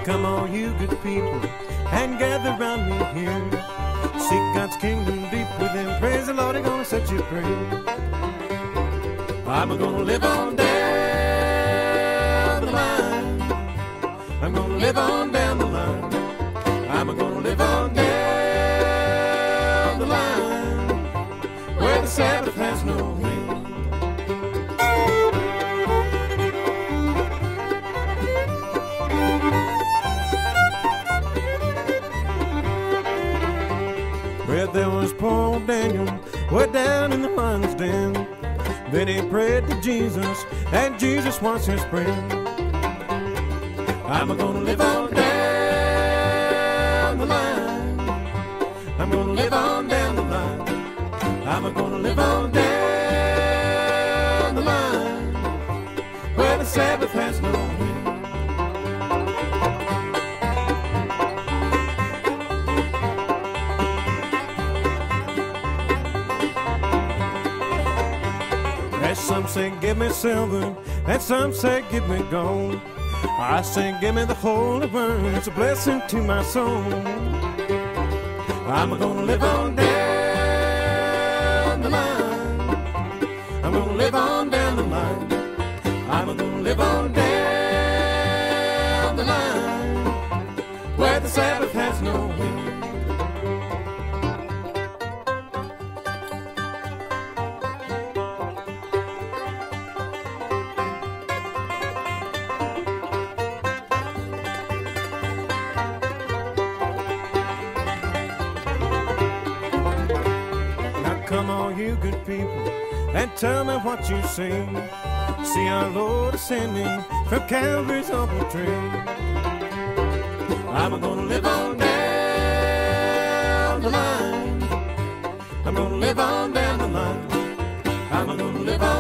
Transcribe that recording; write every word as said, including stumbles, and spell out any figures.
Come on, you good people, and gather round me here. Seek God's kingdom deep within. Praise the Lord, He's gonna set you free. I'm gonna live on down the line. I'm gonna live on down the line. I'm gonna live on down the line, where the Sabbath has no ring. Where there was poor old Daniel, way down in the lion's den. Then he prayed to Jesus, and Jesus was his friend. I'm gonna live on down the line. I'm gonna live on down the line. I'm gonna live on down the line, where the Sabbath has no end. Some say give me silver, and some say give me gold. I say give me the holy word, it's a blessing to my soul. I'm gonna live on down the line. I'm gonna live on down the line. I'm gonna live on down the line, where the Sabbath has no end. Come on, you good people, and tell me what you see. See our Lord ascending from Calvary's upper tree. I'm gonna live on down the line. I'm gonna live on down the line. I'm gonna live on